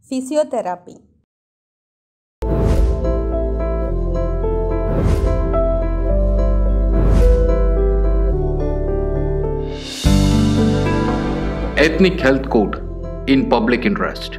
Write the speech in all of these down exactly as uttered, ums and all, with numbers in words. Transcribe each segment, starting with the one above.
Physiotherapy. EthnicHealthCourt in public interest.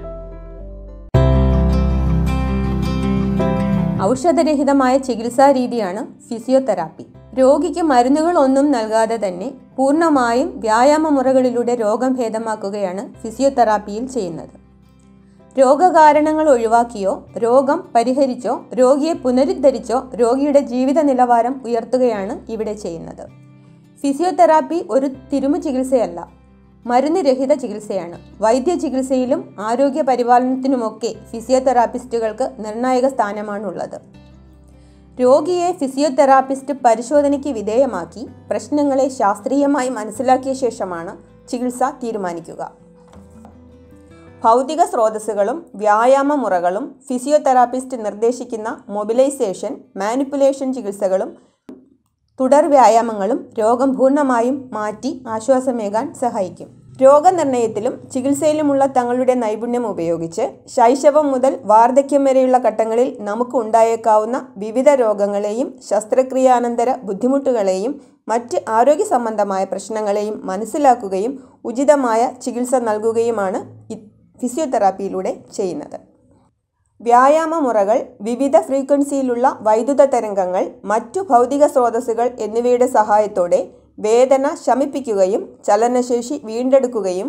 ഔഷധരഹിതമായ ചികിത്സാ രീതിയാണ് physiotherapy. രോഗിക്ക് മരുന്നുകളൊന്നും നൽകാതെ തന്നെ പൂർണ്ണമായും വ്യായാമ മുറകളിലൂടെ രോഗം ഭേദമാക്കുകയാണ് ഫിസിയോതെറാപ്പിയിൽ ചെയ്യുന്നത്. രോഗകാരണങ്ങൾ ഒഴിവാക്കിയോ രോഗം പരിഹരിച്ചോ രോഗിയെ പുനരുദ്ധരിച്ചോ രോഗിയുടെ ജീവിത നിലവാരം ഉയർത്തുകയാണ് ഇവിടെ ചെയ്യുന്നത്. ഫിസിയോതെറാപ്പി ഒരു തിരുമു ചികിത്സയല്ല, മരുന്ന് രഹിത ചികിത്സയാണ്. വൈദ്യ ചികിത്സയിലും ആരോഗ്യ പരിപാലനത്തിനുമൊക്കെ ഫിസിയോതെറാപ്പിസ്റ്റുകൾക്ക് നിർണായക സ്ഥാനമാണുള്ളത്. രോഗിയെ ഫിസിയോതെറാപ്പിസ്റ്റ് പരിശോധനയ്ക്ക് വിധേയമാക്കി പ്രശ്നങ്ങളെ ശാസ്ത്രീയമായി മനസ്സിലാക്കിയ ശേഷമാണ് ചികിത്സ തീരുമാനിക്കുക. ഭൗതിക സ്രോതസ്സുകളും വ്യായാമ മുറകളും ഫിസിയോതെറാപ്പിസ്റ്റ് നിർദ്ദേശിക്കുന്ന മൊബിലൈസേഷൻ, മാനിപ്പുലേഷൻ ചികിത്സകളും തുടർ വ്യായാമങ്ങളും രോഗം പൂർണ്ണമായും മാറ്റി ആശ്വാസമേകാൻ സഹായിക്കും. രോഗനിർണയത്തിലും ചികിത്സയിലുമുള്ള തങ്ങളുടെ നൈപുണ്യം ഉപയോഗിച്ച് ശൈശവം മുതൽ വാർദ്ധക്യം വരെയുള്ള ഘട്ടങ്ങളിൽ നമുക്ക് ഉണ്ടായേക്കാവുന്ന വിവിധ രോഗങ്ങളെയും ശസ്ത്രക്രിയാനന്തര ബുദ്ധിമുട്ടുകളെയും മറ്റ് ആരോഗ്യ സംബന്ധമായ പ്രശ്നങ്ങളെയും മനസ്സിലാക്കുകയും ഉചിതമായ ചികിത്സ നൽകുകയുമാണ് ഫിസിയോതെറാപ്പിയിലൂടെ ചെയ്യുന്നത്. വ്യായാമ മുറകൾ, വിവിധ ഫ്രീക്വൻസിയിലുള്ള വൈദ്യുത തരംഗങ്ങൾ, മറ്റു ഭൗതിക സ്രോതസ്സുകൾ എന്നിവയുടെ സഹായത്തോടെ വേദന ശമിപ്പിക്കുകയും ചലനശേഷി വീണ്ടെടുക്കുകയും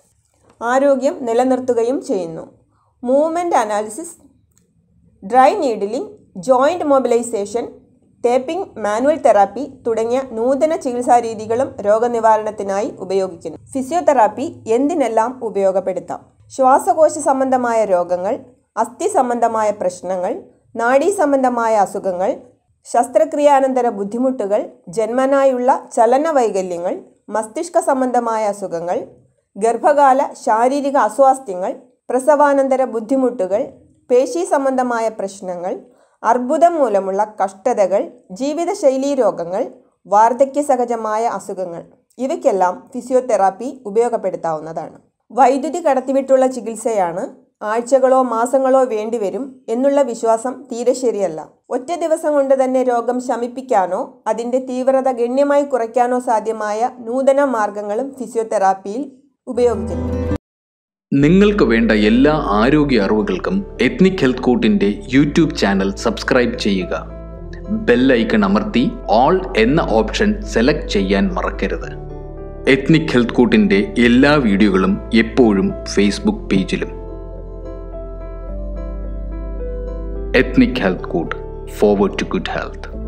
ആരോഗ്യം നിലനിർത്തുകയും ചെയ്യുന്നു. Movement analysis, dry needling, joint mobilisation, taping, manual therapy തുടങ്ങിയ നൂതന ചികിത്സാ രീതികളും രോഗനിവാരണത്തിനായി ഉപയോഗിക്കുന്നു. ഫിസിയോതെറാപ്പി എന്തിനെല്ലാം ഉപയോഗപ്പെടുത്താം? ശ്വാസകോശ സംബന്ധമായ രോഗങ്ങൾ, അസ്ഥി സംബന്ധമായ പ്രശ്നങ്ങൾ, നാഡീ സംബന്ധമായ അസുഖങ്ങൾ, ശസ്ത്രക്രിയാനന്തര ബുദ്ധിമുട്ടുകൾ, ജന്മനായുള്ള ചലന വൈകല്യങ്ങൾ, മസ്തിഷ്ക സംബന്ധമായ അസുഖങ്ങൾ, ഗർഭകാല ശാരീരിക അസ്വാസ്ഥ്യങ്ങൾ, പ്രസവാനന്തര ബുദ്ധിമുട്ടുകൾ, പേശി സംബന്ധമായ പ്രശ്നങ്ങൾ, അർബുദം മൂലമുള്ള കഷ്ടതകൾ, ജീവിതശൈലീ രോഗങ്ങൾ, വാർദ്ധക്യ സഹജമായ അസുഖങ്ങൾ ഇവയ്ക്കെല്ലാം ഫിസിയോതെറാപ്പി ഉപയോഗപ്പെടുത്താവുന്നതാണ്. വൈദ്യുതി കടത്തിവിട്ടുള്ള ചികിത്സയാണ്, ആഴ്ചകളോ മാസങ്ങളോ വേണ്ടിവരും എന്നുള്ള വിശ്വാസം തീരെ ശരിയല്ല. ഒറ്റ ദിവസം കൊണ്ട് തന്നെ രോഗം ശമിപ്പിക്കാനോ അതിൻ്റെ തീവ്രത ഗണ്യമായി കുറയ്ക്കാനോ സാധ്യമായ നൂതന മാർഗങ്ങളും ഫിസിയോതെറാപ്പിയിൽ ഉപയോഗിക്കുന്നു. നിങ്ങൾക്ക് വേണ്ട എല്ലാ ആരോഗ്യ അറിവുകൾക്കും എത്നിക് ഹെൽത്ത് കോർട്ടിൻ്റെ യൂട്യൂബ് ചാനൽ സബ്സ്ക്രൈബ് ചെയ്യുക. ബെൽ ഐക്കൺ അമർത്തി ഓൾ എന്ന ഓപ്ഷൻ സെലക്ട് ചെയ്യാൻ മറക്കരുത്. എത്നിക് ഹെൽത്ത് കോർട്ടിൻ്റെ എല്ലാ വീഡിയോകളും എപ്പോഴും ഫേസ്ബുക്ക് പേജിലും. EthnicHealthCourt, forward to good health.